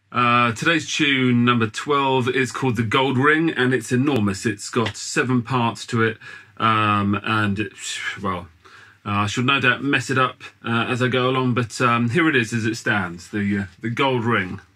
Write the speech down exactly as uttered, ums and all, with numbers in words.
Uh, today's tune, number twelve, is called The Gold Ring, and it's enormous. It's got seven parts to it, um, and, it, well, uh, I shall no doubt mess it up uh, as I go along, but um, here it is as it stands, the, uh, the Gold Ring.